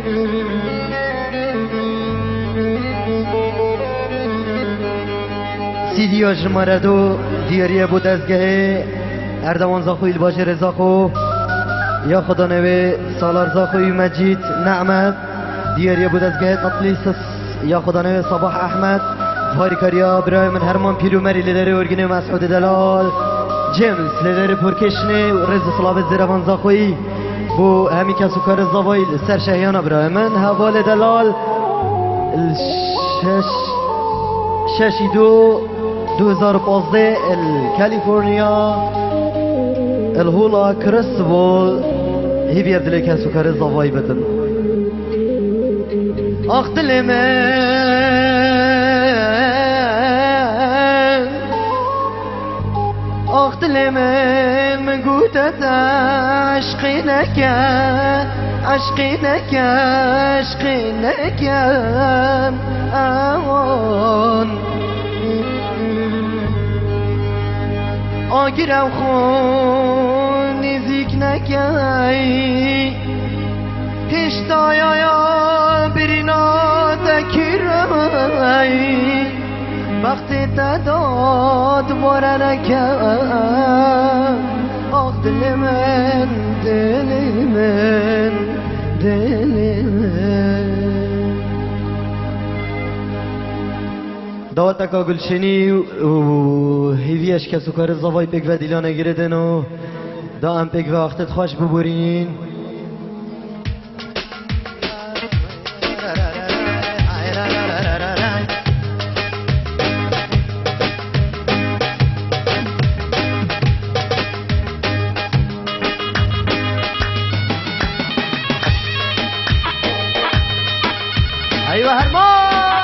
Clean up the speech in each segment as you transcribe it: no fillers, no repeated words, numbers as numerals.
سیدیا شماره 2 دیاریه بود از گه اردوان زاخوی الباجه رزاخو یا خدا نوی سالار زاخوی مجید نعمت دیاریه بود از گه نطلیسس یا خدا نوی صباح احمد هاریکاریا برای من هرمان پیلو مری لیدر ارگنه مسعود دلال جیمز لیدر پرکشنه و رز صلاب زیروان زاخوی بو همی کسو کار زاوایل سر شهیان برای من حوال دلال ششی 2015 الكاليفورنيا الهولا كريستبول هي بيرد لك سكر الزواي بدن اختلمن من قوتة عشقينك عشقينك عشقينك آوان آگرم خون نزیک نکی هشتایا یا برینا تکرم وقتی تداد باره نکن آخ دل من دل من دل من دعوت تکا گلشنی و هیویش که سکر زوای پک و دیلانه گردن و دا هم پک و وقتت خوش ببورین ایوه هرمان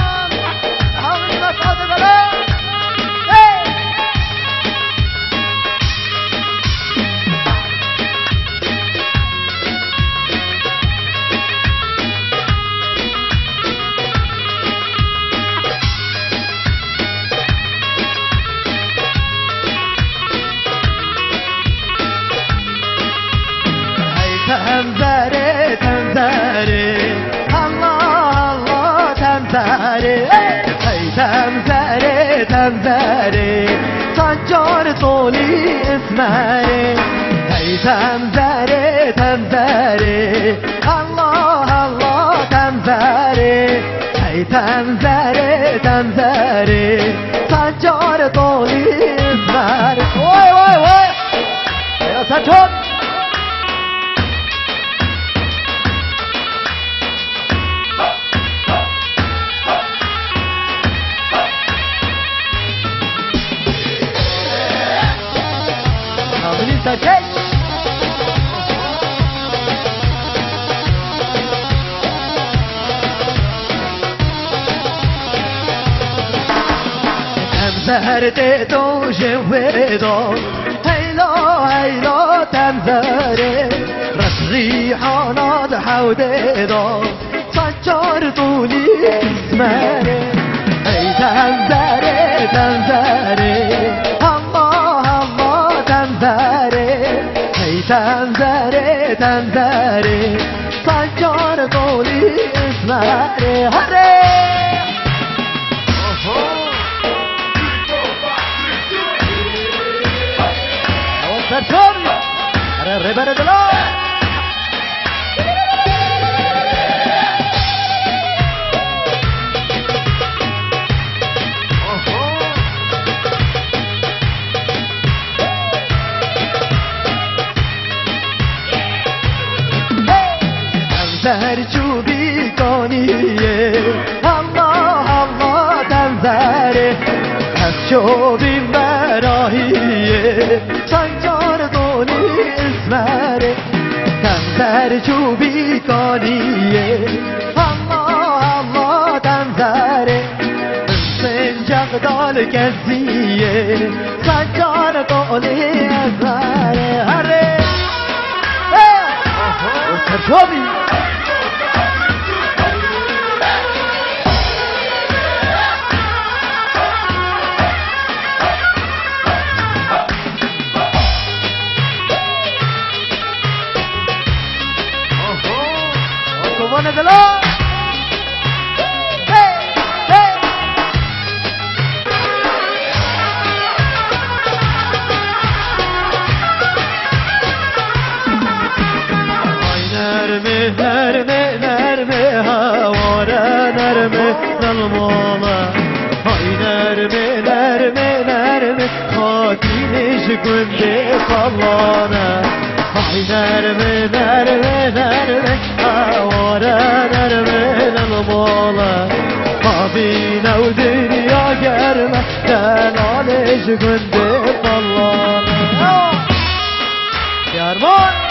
تمزاري سجار طولي اسماري هي تمزاري تمزاري الله الله تمزاري هي تمزاري تمزاري سجار طولي اسماري واي واي واي يا سجار تمزهرت تو جويدو هيلو هيلو تمزهري رسري حانات حوديدو سجار طولي اسماري هي تمزهري تمزهري الله الله تمزهري هي تمزهري تمزهري سجار طولي اسماري هري Ribera de la Temzer çubi kaniye Allah Allah temzeri çubi merahiye sancar doni اسمره تمزر چوبی کانیه الله الله تمزره سنجق دال کزیه سجار قولی ازاره هره چوبی جوان دلال نرمه هواره نرمه ظلمانه های نرمه خاطینش گنده فلانه های نرمه هواره نرمه ظلمانه خابینه و دنیا گرمه دلالش گنده فلانه گرمان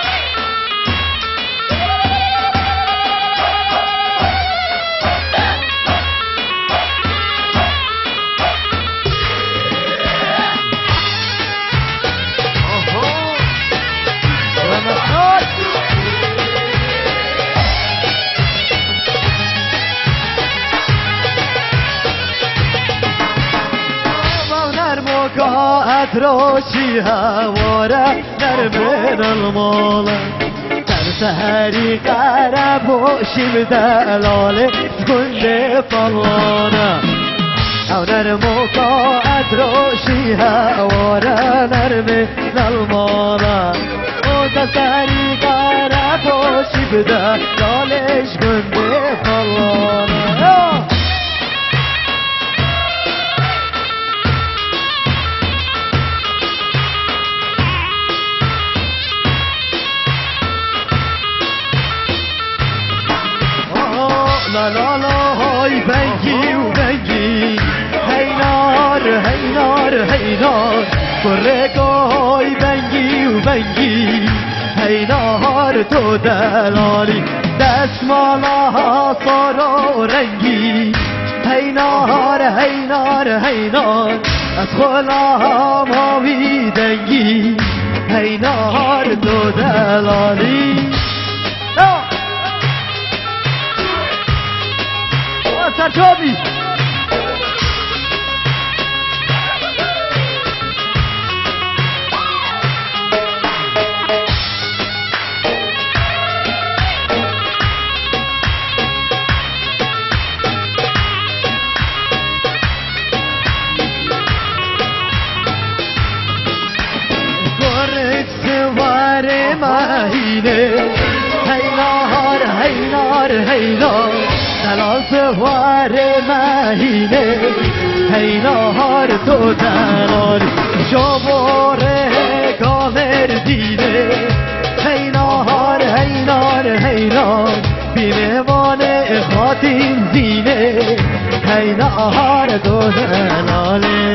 راشی هواره نرمه الماله در سهری قره باشیم دلاله گنده فلانه او نرمو قاعد راشی هواره نرمه الماله او در سهری قره باشیم دلالش گنده فلانه لا لا لا های بنگی و بنگی هینار برگای بنگی و بنگی هینار تو دلالی دستمالا ها سارا رنگی هینار از خلا ماوی دنگی هینار تو دلالی سرچابی گرگ سوار مهینه هینار دلال سوار مهینه هینار تو دلال شماره کامر دینه هینار بیمهمان خاتین زینه هینار تو دلاله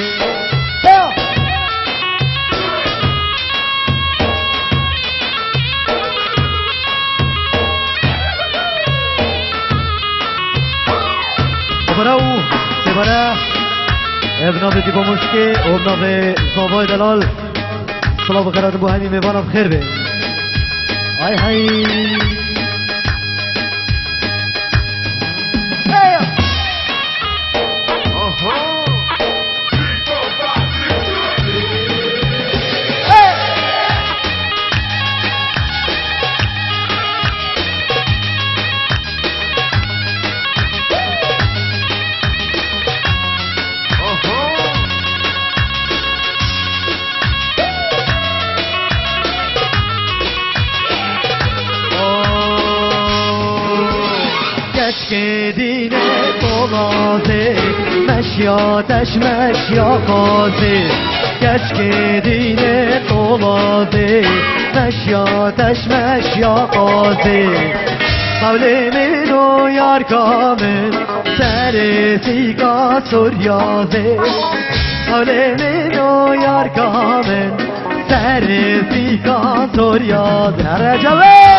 براو سباره ابناب دیبا مشکه ابناب زابای دلال صلاح بخیرات بو همین میوانم خیر به آی های که دینه قلازه مشیاتش مشیاقازه گچ که دینه قلازه مشیاتش مشیاقازه قول منو یار کامل سر سیگا سریازه قول منو یار کامل سر سیگا سریازه رجبه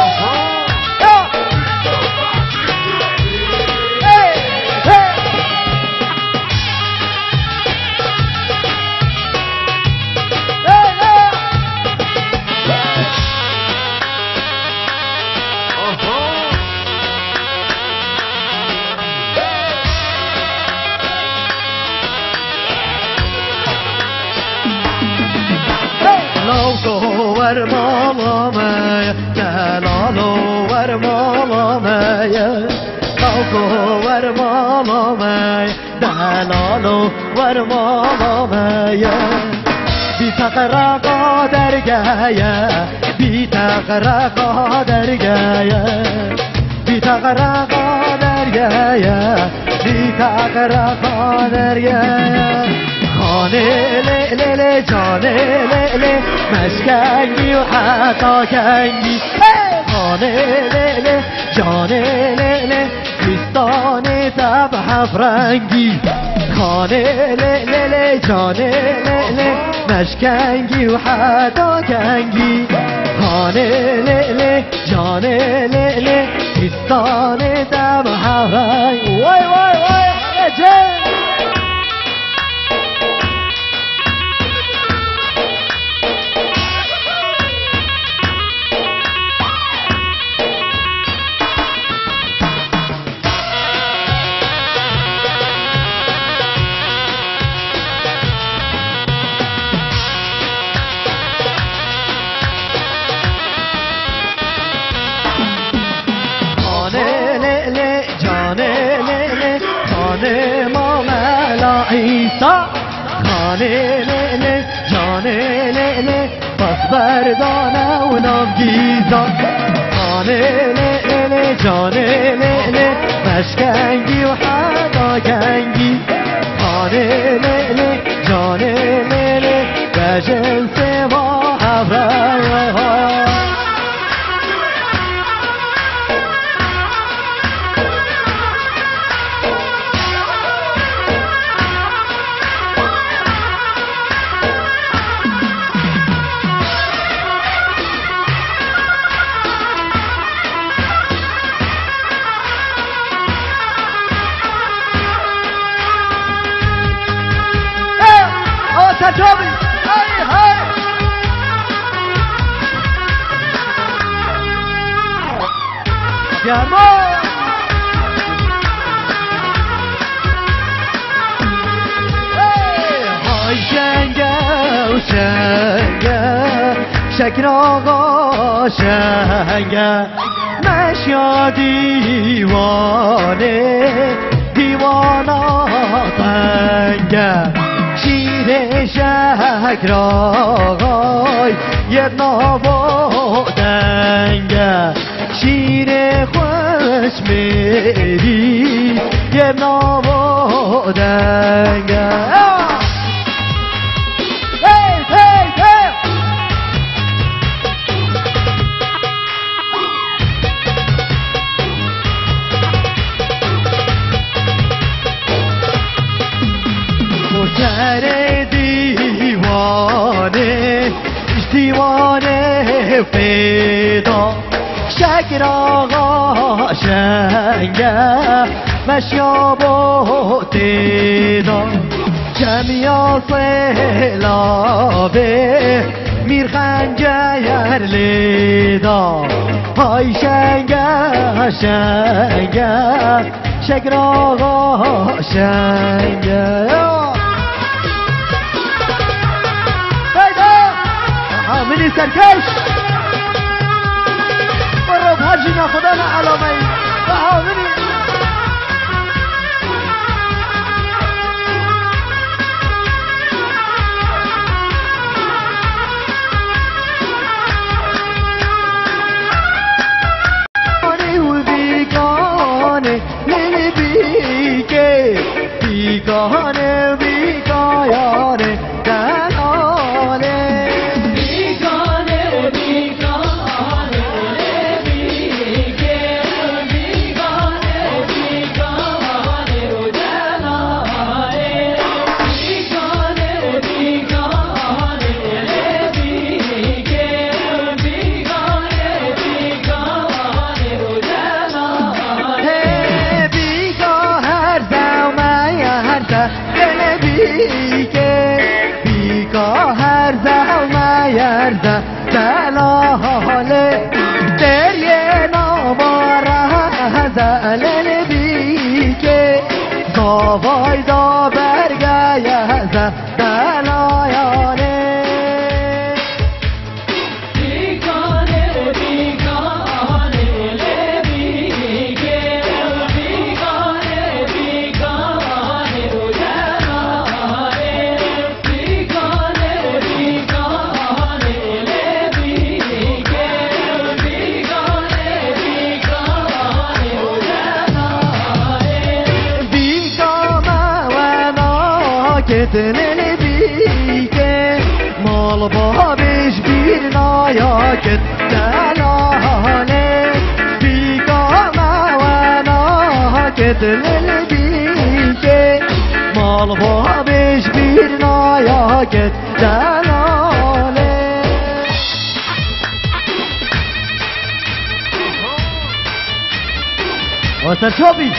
ور مالامه جلالو ور مالامه ماما می دلالو ور ماما می بی تقرا قادر گیا بی تقرا قادر گیا بی تقرا قادر گیا بی تقرا قادر گیا خانه لیلی جانه لیلی مشکنگی و حتا کنگی خانه لیلی جانه لیلی کریستان تب فرنگی خانه لیلی جانه لیلی مشکنگی و حتا کنگی خانه لیلی جانه لیلی کریستان تب فرنگی وای وای وای جن عیسا خانه لیلی جانه لیلی پس بردانه و نامگیزا خانه لیلی جانه لیلی مشکنگی و حدا کنگی خانه لیلی جانه لیلی به جنس ما ابرای ها Toby, hey, hey. Yamo. Hey, hay şenge, şenge, şeker ağa şenge, meşya divane, divana tenge. شیر شک رای یک نابودنگه شیر خوش میری یک نابودنگه hey, hey, hey. دیوانه پیدا شکر آقا شنگه مشیاب و تیدا جمعی سلابه میرخنجه لیدا های شنگه شنگه شکر آقا شنگه منی سرکش برو بحجی ناخدا نه علامه ای منی و بیگانه لیلی بیگه بیگانه بیگایانه دلاله دلاله دریه نواره زلل بیگه زاوای دا برگه دلایانه بیگانه بیگانه بیگه بیگانه كتنن بيكي مال بابش بيرنا يا كتلاني بيكا وانا كتنن بيكي مال بابش بيرنا يا كتلاني وسرشوبي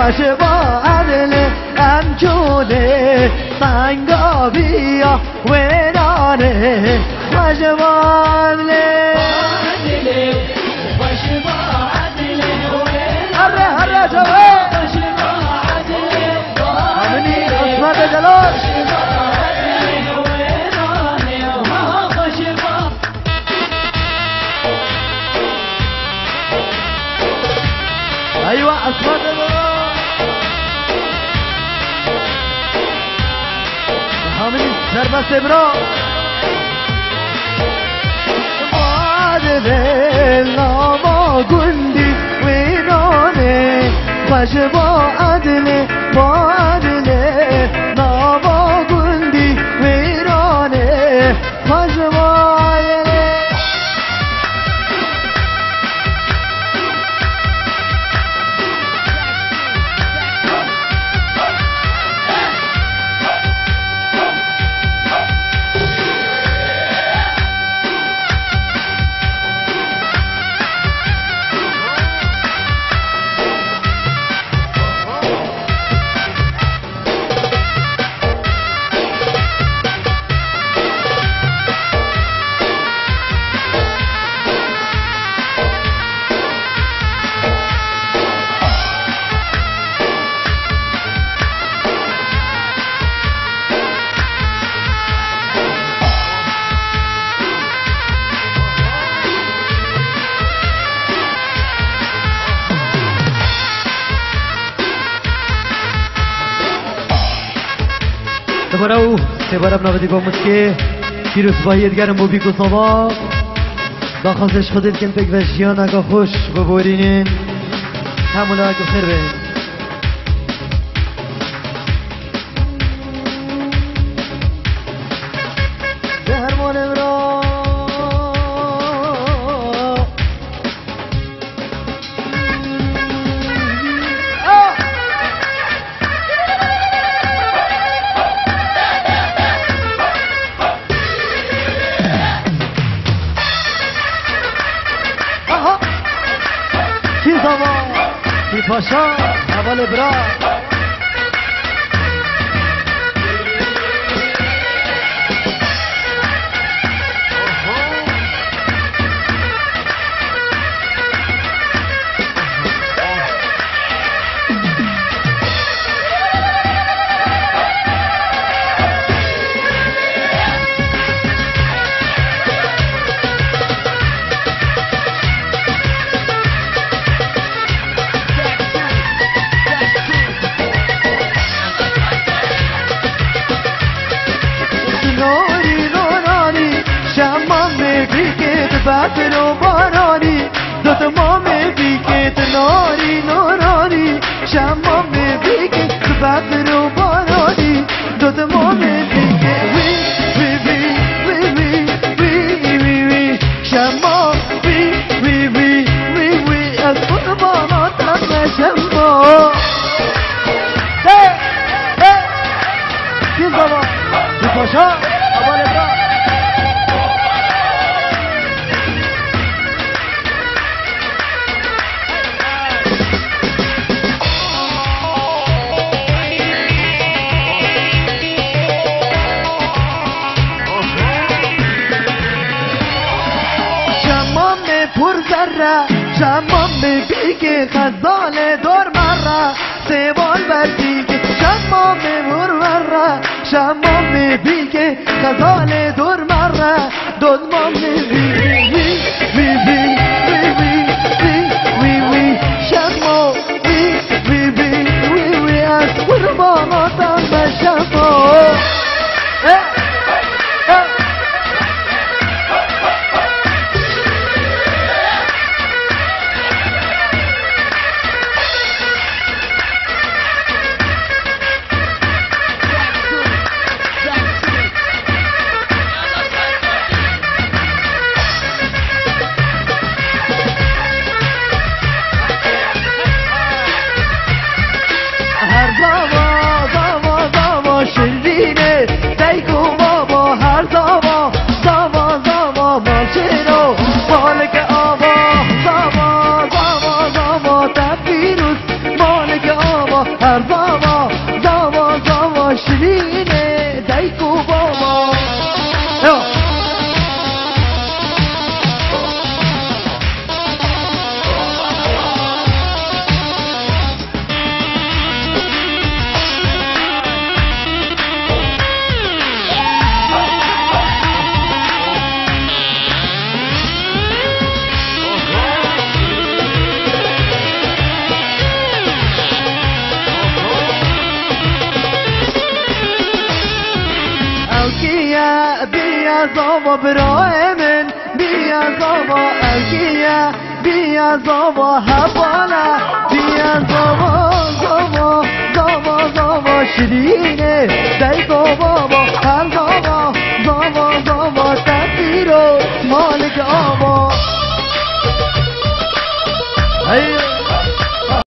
باش با عدل امجونه سنگا بیا ویرانه باش با عدل هره جواب همینی عصمت جلال ايوه عصمت جلال همینی سربست ابرا عدل ناما گندی ویرانه باش با عدل با عدل ناما گندی ویرانه باش با عدل برو سبارم نبودی با مسکه پیروز باید گرم بو بیکو صبا داخلش خودت کن پک و جیان اگه خوش ببورینین همون اگه خیر بین به هرمان امرا کی پاشا اول برا باتلو بارانی دوت مامه بیکت ناری نورانی شمامه بیکت باتلو بارانی دوت مامه بیکت وی وی وی وی وی وی وی شما وی وی وی وی وی از قرباناتم شما کی بابا کی پاشا اول برا شمام بگی که خزال دور مره سوال بردی که شمام بور مره شمام بگی که خزال دور مره دزمام بگی وی وی وی وی وی وی وی شمام وی وی وی وی وی از قرباناتم بشمام هر زمان زاوا برای من بیا زاوا الگیه بیا زاوا هباله بیا زاوا زاوا زاوا زاوا شیرینه دی زاوا